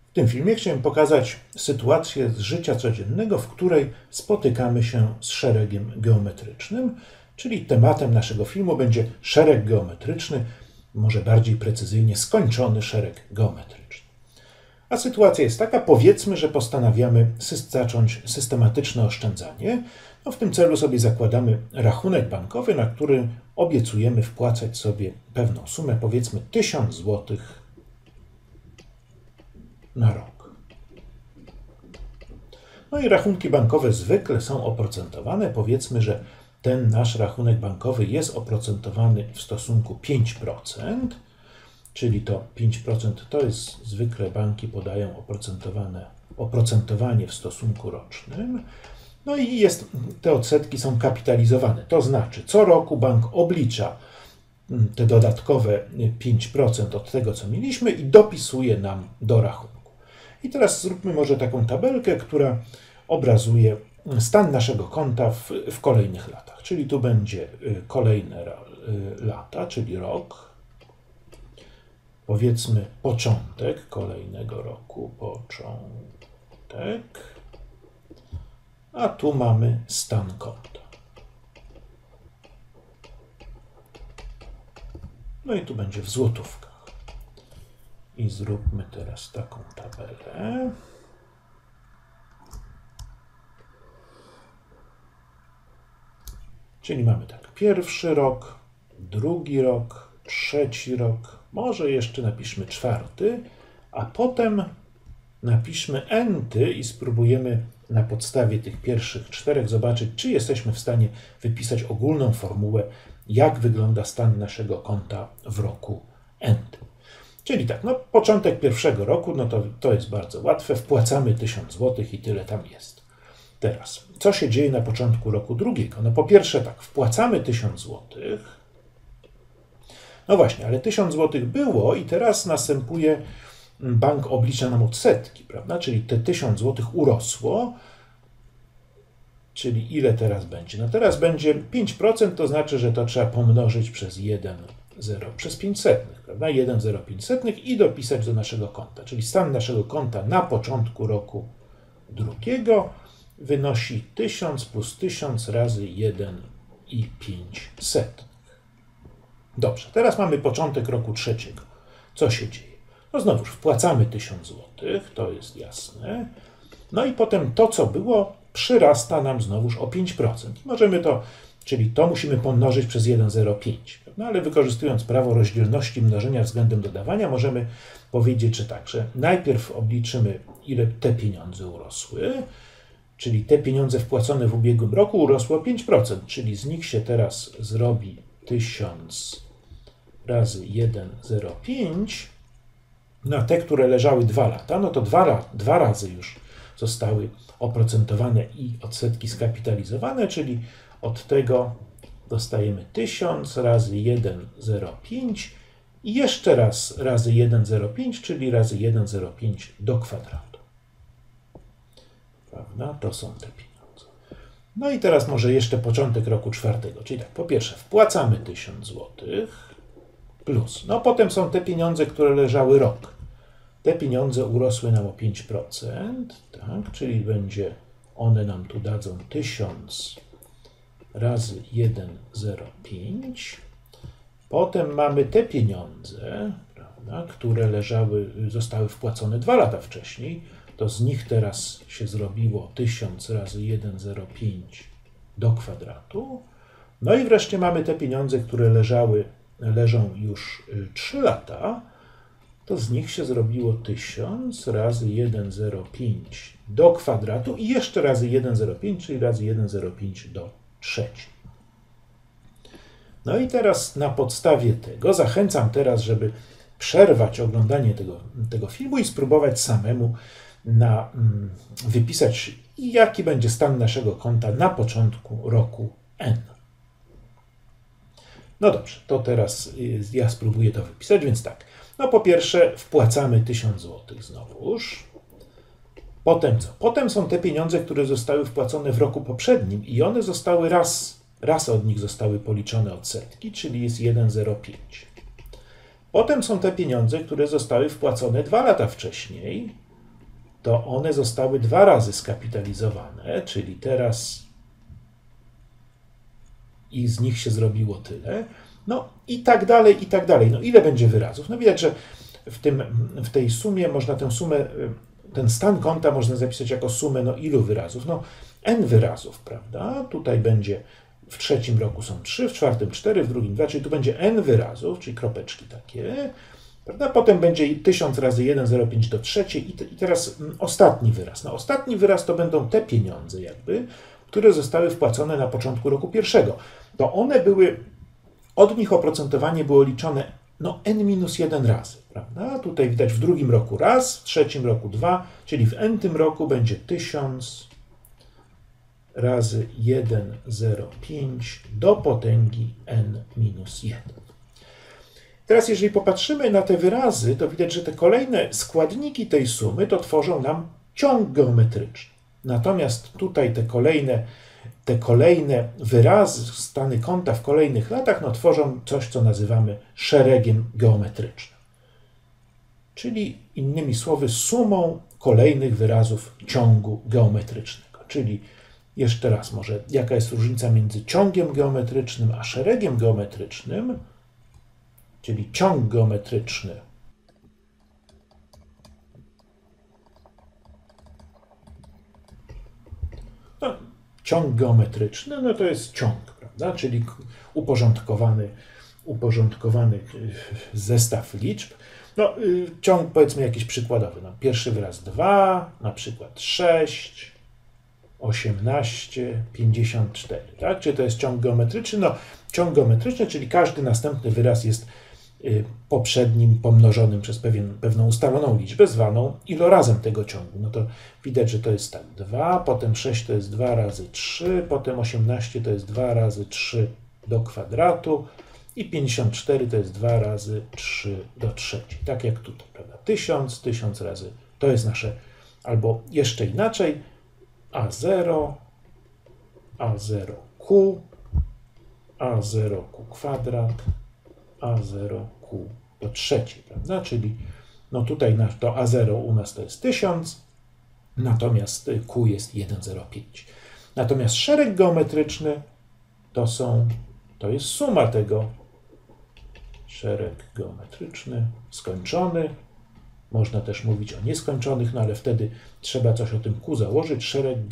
W tym filmie chciałem pokazać sytuację z życia codziennego, w której spotykamy się z szeregiem geometrycznym, czyli tematem naszego filmu będzie szereg geometryczny, może bardziej precyzyjnie skończony szereg geometryczny. A sytuacja jest taka, powiedzmy, że postanawiamy zacząć systematyczne oszczędzanie. W tym celu sobie zakładamy rachunek bankowy, na który obiecujemy wpłacać sobie pewną sumę, powiedzmy 1000 zł na rok. I rachunki bankowe zwykle są oprocentowane. Powiedzmy, że ten nasz rachunek bankowy jest oprocentowany w stosunku 5%, czyli to 5% to jest zwykle banki podają oprocentowanie w stosunku rocznym. I te odsetki są kapitalizowane. To znaczy, co roku bank oblicza te dodatkowe 5% od tego, co mieliśmy i dopisuje nam do rachunku. I teraz zróbmy może taką tabelkę, która obrazuje stan naszego konta w kolejnych latach. Czyli tu będzie kolejne lata, czyli rok. Powiedzmy początek kolejnego roku, początek. A tu mamy stan konta. I tu będzie w złotówkach. I zróbmy teraz taką tabelę. Czyli mamy tak, pierwszy rok, drugi rok, trzeci rok, może jeszcze napiszmy czwarty, a potem napiszmy enty i spróbujemy na podstawie tych pierwszych 4 zobaczyć, czy jesteśmy w stanie wypisać ogólną formułę, jak wygląda stan naszego konta w roku enty. Czyli tak, początek pierwszego roku, to jest bardzo łatwe, wpłacamy 1000 zł i tyle tam jest. Teraz, co się dzieje na początku roku drugiego? Po pierwsze tak, wpłacamy 1000 zł. Właśnie, ale 1000 zł było i teraz następuje, bank oblicza nam odsetki, prawda? Czyli te 1000 zł urosło, czyli ile teraz będzie? Teraz będzie 5%, to znaczy, że to trzeba pomnożyć przez 500, prawda? 1,05 i dopisać do naszego konta. Czyli stan naszego konta na początku roku drugiego wynosi 1000 plus 1000 razy 1,05. Dobrze, teraz mamy początek roku trzeciego. Co się dzieje? Znowuż wpłacamy 1000 zł, to jest jasne. I potem to, co było, przyrasta nam znowuż o 5%. Możemy czyli to musimy pomnożyć przez 1,05. Ale wykorzystując prawo rozdzielności mnożenia względem dodawania, możemy powiedzieć, że tak, że najpierw obliczymy, ile te pieniądze urosły, czyli te pieniądze wpłacone w ubiegłym roku urosło o 5%, czyli z nich się teraz zrobi 1000 razy 1,05. Te, które leżały 2 lata, to dwa razy już zostały oprocentowane i odsetki skapitalizowane, czyli od tego dostajemy 1000 razy 1,05 i jeszcze raz razy 1,05, czyli razy 1,05 do kwadratu. Prawda? To są te pieniądze. I teraz może jeszcze początek roku czwartego, czyli tak, po pierwsze wpłacamy 1000 zł plus, potem są te pieniądze, które leżały rok. Te pieniądze urosły nam o 5%, tak, czyli one nam tu dadzą 1000 razy 1,05. Potem mamy te pieniądze, prawda, które zostały wpłacone 2 lata wcześniej, to z nich teraz się zrobiło 1000 razy 1,05 do kwadratu. I wreszcie mamy te pieniądze, które leżą już 3 lata, to z nich się zrobiło 1000 razy 1,05 do kwadratu i jeszcze razy 1,05, czyli razy 1,05 do trzeciej. I teraz na podstawie tego zachęcam teraz, żeby przerwać oglądanie tego filmu i spróbować samemu wypisać, jaki będzie stan naszego konta na początku roku N. Dobrze, to teraz ja spróbuję to wypisać, więc tak. Po pierwsze wpłacamy 1000 zł znowuż. Potem co? Potem są te pieniądze, które zostały wpłacone w roku poprzednim i one zostały raz od nich zostały policzone odsetki, czyli jest 1,05. Potem są te pieniądze, które zostały wpłacone 2 lata wcześniej to one zostały 2 razy skapitalizowane, czyli teraz i z nich się zrobiło tyle. No i tak dalej, i tak dalej. No ile będzie wyrazów? No widać, że w tej sumie można tę sumę, ten stan konta można zapisać jako sumę, no ilu wyrazów? No n wyrazów, prawda? Tutaj będzie w trzecim roku są 3, w czwartym 4, w drugim 2, czyli tu będzie n wyrazów, czyli kropeczki takie, prawda? Potem będzie 1000 razy 1, 0,5 do trzeciej i teraz ostatni wyraz. No ostatni wyraz to będą te pieniądze jakby, które zostały wpłacone na początku roku pierwszego. To one były, od nich oprocentowanie było liczone no n-1 razy, prawda? Tutaj widać w drugim roku raz, w trzecim roku 2, czyli w n-tym roku będzie 1000 razy 1,05 do potęgi n-1. Teraz jeżeli popatrzymy na te wyrazy, to widać, że te kolejne składniki tej sumy to tworzą nam ciąg geometryczny. Natomiast tutaj te kolejne wyrazy, stany konta w kolejnych latach no, tworzą coś, co nazywamy szeregiem geometrycznym. Czyli innymi słowy sumą kolejnych wyrazów ciągu geometrycznego. Czyli jeszcze raz może, jaka jest różnica między ciągiem geometrycznym a szeregiem geometrycznym, czyli ciąg geometryczny ciąg geometryczny, no to jest ciąg, prawda? Czyli uporządkowany zestaw liczb. No, ciąg powiedzmy jakiś przykładowy. No, pierwszy wyraz 2, na przykład 6, 18, 54. Tak? Czy to jest ciąg geometryczny? No, ciąg geometryczny, czyli każdy następny wyraz jest poprzednim pomnożonym przez pewną ustaloną liczbę, zwaną ilorazem tego ciągu. No to widać, że to jest tak 2, potem 6 to jest 2 razy 3, potem 18 to jest 2 razy 3 do kwadratu i 54 to jest 2 razy 3 do trzeciej. Tak jak tutaj, prawda? 1000 razy, to jest nasze, albo jeszcze inaczej, A0, A0Q, A0Q kwadrat, A0Q do trzeciej, prawda? Czyli no tutaj to A0 u nas to jest 1000, natomiast Q jest 1,05. Natomiast szereg geometryczny to jest suma tego. Szereg geometryczny, skończony. Można też mówić o nieskończonych, no ale wtedy trzeba coś o tym Q założyć. Szereg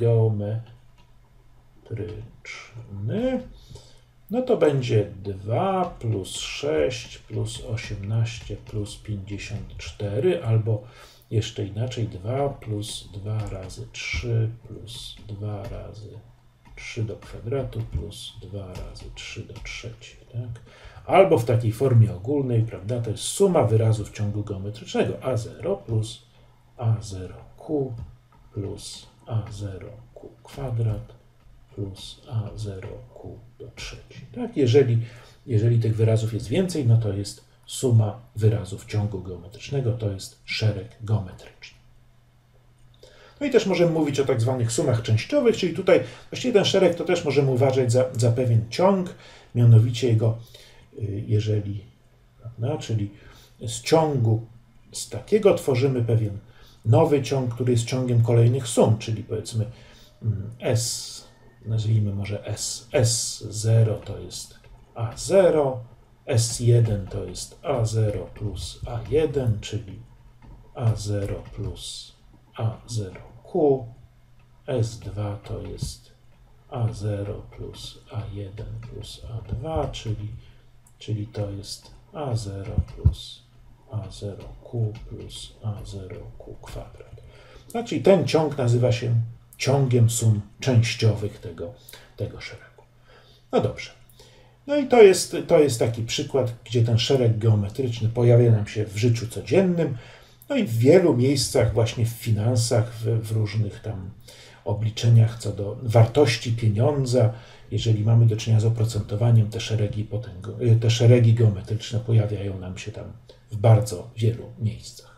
geometryczny. No to będzie 2 plus 6 plus 18 plus 54, albo jeszcze inaczej 2 plus 2 razy 3 plus 2 razy 3 do kwadratu plus 2 razy 3 do trzeciej. Tak? Albo w takiej formie ogólnej, prawda, to jest suma wyrazów ciągu geometrycznego A0 plus A0Q plus A0Q kwadrat plus A0Q do trzeciej. Tak? Jeżeli tych wyrazów jest więcej, no to jest suma wyrazów ciągu geometrycznego, to jest szereg geometryczny. No i też możemy mówić o tak zwanych sumach częściowych, czyli tutaj właściwie ten szereg to też możemy uważać za pewien ciąg, mianowicie jego, jeżeli, prawda, czyli z takiego tworzymy pewien nowy ciąg, który jest ciągiem kolejnych sum, czyli powiedzmy S, nazwijmy może S. S0 to jest A0, S1 to jest A0 plus A1, czyli A0 plus A0Q, S2 to jest A0 plus A1 plus A2, czyli to jest A0 plus A0Q plus A0Q kwadrat. Znaczy ten ciąg nazywa się ciągiem sum częściowych tego szeregu. No dobrze. No i to jest taki przykład, gdzie ten szereg geometryczny pojawia nam się w życiu codziennym, no i w wielu miejscach, właśnie w finansach, w różnych tam obliczeniach co do wartości pieniądza. Jeżeli mamy do czynienia z oprocentowaniem, te szeregi geometryczne pojawiają nam się tam w bardzo wielu miejscach.